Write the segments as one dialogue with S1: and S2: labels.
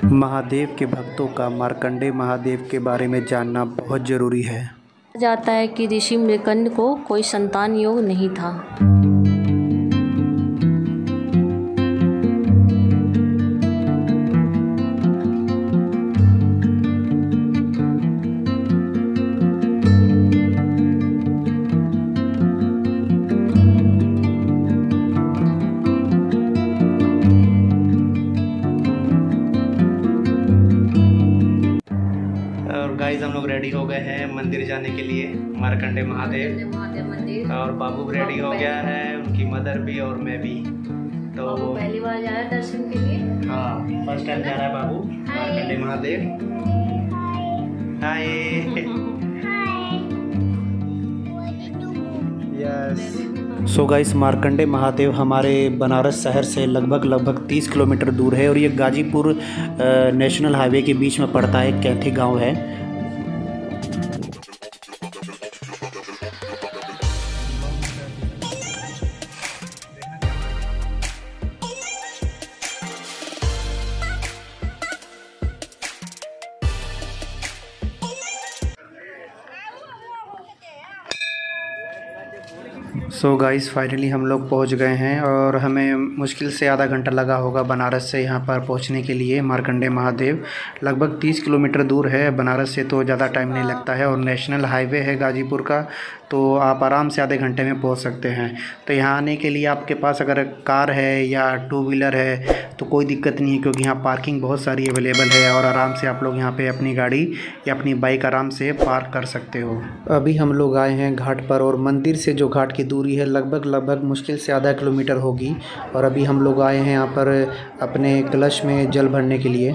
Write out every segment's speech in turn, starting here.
S1: महादेव के भक्तों का मार्कंडेय महादेव के बारे में जानना बहुत जरूरी है।
S2: कहा जाता है कि ऋषि मृकंड को कोई संतान योग नहीं था।
S1: गाइस हम लोग रेडी हो गए हैं मंदिर जाने के लिए, मार्कंडेय महादेव
S2: मंदिर।
S1: और बाबू रेडी हो गया है, उनकी मदर भी और मैं भी। तो
S2: पहली बार जा रहा है दर्शन के लिए।
S1: हाँ, फर्स्ट टाइम जा रहा है बाबू Markandey Mahadev. Hi. Yes. So guys, Markandey Mahadev हमारे बनारस शहर से लगभग 30 किलोमीटर दूर है और ये गाजीपुर नेशनल हाईवे के बीच में पड़ता है। कैथी गांव है। सो गाइस, फाइनली हम लोग पहुंच गए हैं और हमें मुश्किल से आधा घंटा लगा होगा बनारस से यहाँ पर पहुंचने के लिए। मार्कंडेय महादेव लगभग 30 किलोमीटर दूर है। बनारस से तो ज़्यादा टाइम नहीं लगता है और नेशनल हाईवे है गाजीपुर का, तो आप आराम से आधे घंटे में पहुंच सकते हैं। तो यहाँ आने के लिए आपके पास अगर कार है या 2 व्हीलर है तो कोई दिक्कत नहीं है, क्योंकि यहाँ पार्किंग बहुत सारी अवेलेबल है और आराम से आप लोग यहाँ पे अपनी गाड़ी या अपनी बाइक आराम से पार्क कर सकते हो। अभी हम लोग आए हैं घाट पर और मंदिर से जो घाट की दूरी है लगभग मुश्किल से आधा किलोमीटर होगी। और अभी हम लोग आए हैं यहाँ पर अपने कलश में जल भरने के लिए।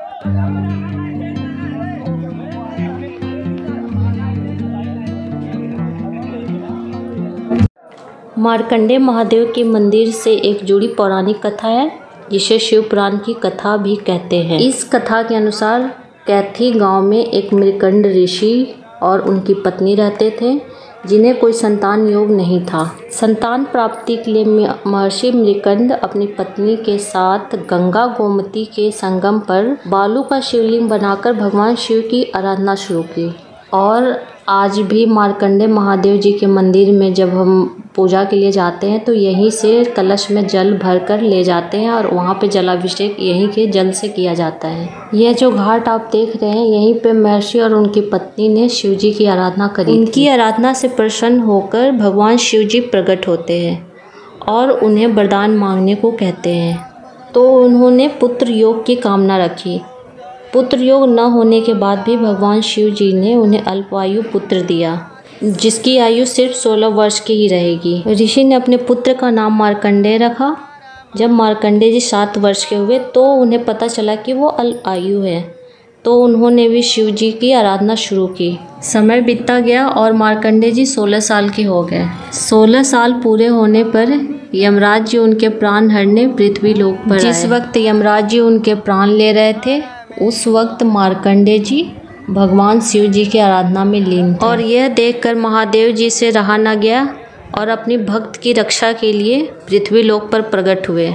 S2: मार्कंडेय महादेव के मंदिर से एक जुड़ी पौराणिक कथा है, जिसे शिव पुराण की कथा भी कहते हैं। इस कथा के अनुसार कैथी गांव में एक मृकंड ऋषि और उनकी पत्नी रहते थे, जिन्हें कोई संतान योग नहीं था। संतान प्राप्ति के लिए महर्षि मृकंड अपनी पत्नी के साथ गंगा गोमती के संगम पर बालू का शिवलिंग बनाकर भगवान शिव की आराधना शुरू की। और आज भी मार्कंडेय महादेव जी के मंदिर में जब हम पूजा के लिए जाते हैं तो यहीं से कलश में जल भरकर ले जाते हैं और वहाँ पे जलाभिषेक यहीं के जल से किया जाता है। यह जो घाट आप देख रहे हैं, यहीं पे महर्षि और उनकी पत्नी ने शिव जी की आराधना करी। उनकी आराधना से प्रसन्न होकर भगवान शिव जी प्रकट होते हैं और उन्हें वरदान मांगने को कहते हैं। तो उन्होंने पुत्र योग की कामना रखी। पुत्र योग न होने के बाद भी भगवान शिव जी ने उन्हें अल्पायु पुत्र दिया, जिसकी आयु सिर्फ 16 वर्ष की ही रहेगी। ऋषि ने अपने पुत्र का नाम मार्कंडेय रखा। जब मार्कंडेय जी 7 वर्ष के हुए तो उन्हें पता चला कि वो अल्पायु है, तो उन्होंने भी शिव जी की आराधना शुरू की। समय बीतता गया और मार्कंडेय जी 16 साल के हो गए। 16 साल पूरे होने पर यमराज जी उनके प्राण हरने पृथ्वी लोक पर आए। जिस वक्त यमराज जी उनके प्राण ले रहे थे, उस वक्त मार्कंडेय जी भगवान शिव जी की आराधना में लीन थे। और यह देखकर महादेव जी से रहा न गया और अपनी भक्त की रक्षा के लिए पृथ्वी लोक पर प्रकट हुए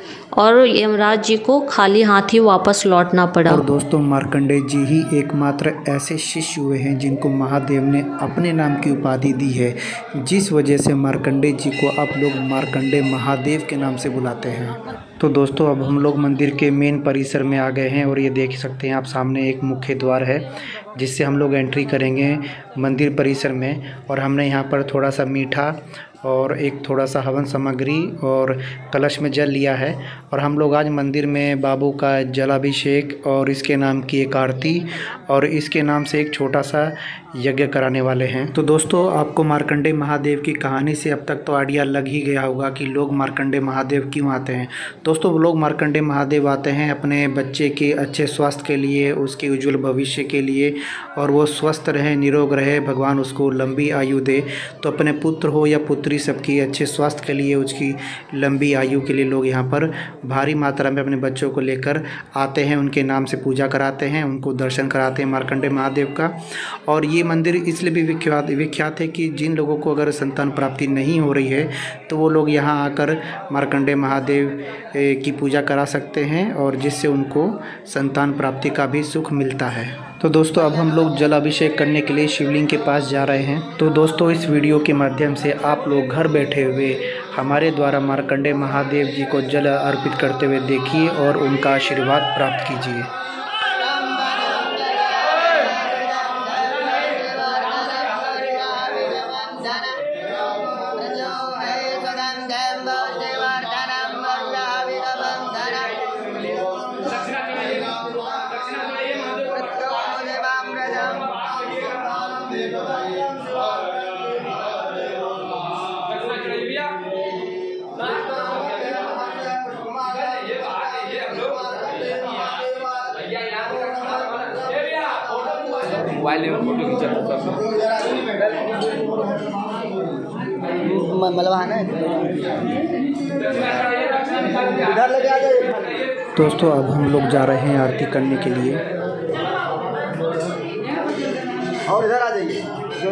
S2: और यमराज जी को खाली हाथ ही वापस लौटना पड़ा।
S1: और दोस्तों, मार्कंडेय जी ही एकमात्र ऐसे शिष्य हुए हैं जिनको महादेव ने अपने नाम की उपाधि दी है, जिस वजह से मार्कंडेय जी को आप लोग मार्कंडेय महादेव के नाम से बुलाते हैं। तो दोस्तों, अब हम लोग मंदिर के मेन परिसर में आ गए हैं और ये देख सकते हैं आप सामने एक मुख्य द्वार है, जिससे हम लोग एंट्री करेंगे मंदिर परिसर में। और हमने यहाँ पर थोड़ा सा मीठा और एक थोड़ा सा हवन सामग्री और कलश में जल लिया है। और हम लोग आज मंदिर में बाबू का जलाभिषेक और इसके नाम की एक आरती और इसके नाम से एक छोटा सा यज्ञ कराने वाले हैं। तो दोस्तों, आपको मार्कंडेय महादेव की कहानी से अब तक तो आइडिया लग ही गया होगा कि लोग मार्कंडेय महादेव क्यों आते हैं। दोस्तों, लोग मार्कंडेय महादेव आते हैं अपने बच्चे के अच्छे स्वास्थ्य के लिए, उसके उज्जवल भविष्य के लिए, और वो स्वस्थ रहे, निरोग रहे, भगवान उसको लंबी आयु दे। तो अपने पुत्र हो या पुत्री, सबकी अच्छे स्वास्थ्य के लिए, उसकी लंबी आयु के लिए लोग यहाँ पर भारी मात्रा में अपने बच्चों को लेकर आते हैं। उनके नाम से पूजा कराते हैं, उनको दर्शन कराते हैं मार्कंडेय महादेव का। और ये मंदिर इसलिए भी विख्यात है कि जिन लोगों को अगर संतान प्राप्ति नहीं हो रही है तो वो लोग यहाँ आकर मार्कंडेय महादेव की पूजा करा सकते हैं और जिससे उनको संतान प्राप्ति का भी सुख मिलता है। तो दोस्तों अब हम लोग जल अभिषेक करने के लिए शिवलिंग के पास जा रहे हैं। तो दोस्तों इस वीडियो के माध्यम से आप लोग घर बैठे हुए हमारे द्वारा मार्कंडेय महादेव जी को जल अर्पित करते हुए देखिए और उनका आशीर्वाद प्राप्त कीजिए।
S3: मोबाइल में फोटो खींचा मलवाना है।
S1: दोस्तों अब हम लोग जा रहे हैं आरती करने के लिए।
S3: और इधर आ जाइए।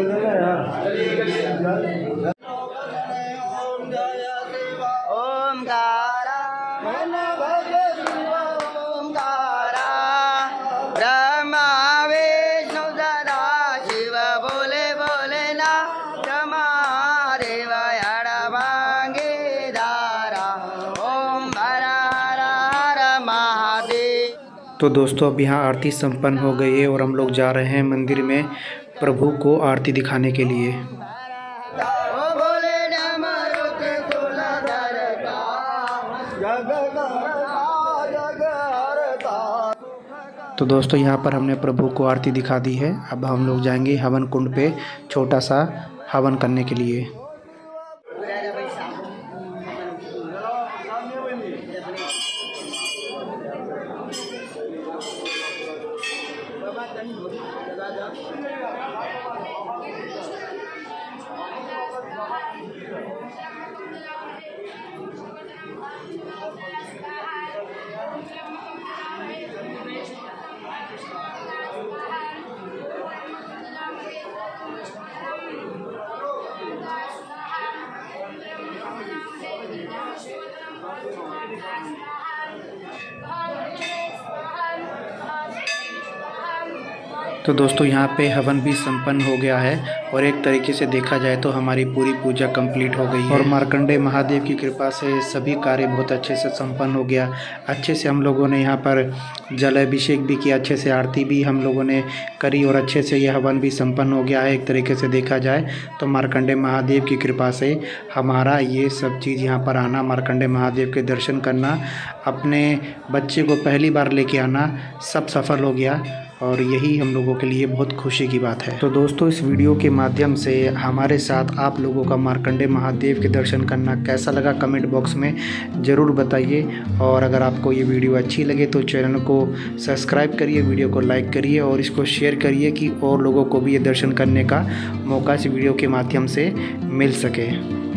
S1: तो दोस्तों अब यहाँ आरती संपन्न हो गई है और हम लोग जा रहे हैं मंदिर में प्रभु को आरती दिखाने के लिए। तो दोस्तों यहाँ पर हमने प्रभु को आरती दिखा दी है। अब हम लोग जाएंगे हवन कुंड पे छोटा सा हवन करने के लिए। तो दोस्तों यहाँ पे हवन भी संपन्न हो गया है और एक तरीके से देखा जाए तो हमारी पूरी पूजा कंप्लीट हो गई है और मार्कंडेय महादेव की कृपा से सभी कार्य बहुत अच्छे से संपन्न हो गया। अच्छे से हम लोगों ने यहाँ पर जल अभिषेक भी किया, अच्छे से आरती भी हम लोगों ने करी और अच्छे से यह हवन भी संपन्न हो गया है। एक तरीके से देखा जाए तो मार्कंडेय महादेव की कृपा से हमारा ये सब चीज़ यहाँ पर आना, मार्कंडेय महादेव के दर्शन करना, अपने बच्चे को पहली बार लेके आना, सब सफल हो गया और यही हम लोगों के लिए बहुत खुशी की बात है। तो दोस्तों इस वीडियो के माध्यम से हमारे साथ आप लोगों का मार्कंडेय महादेव के दर्शन करना कैसा लगा कमेंट बॉक्स में ज़रूर बताइए। और अगर आपको ये वीडियो अच्छी लगे तो चैनल को सब्सक्राइब करिए, वीडियो को लाइक करिए और इसको शेयर करिए कि और लोगों को भी ये दर्शन करने का मौका इस वीडियो के माध्यम से मिल सके।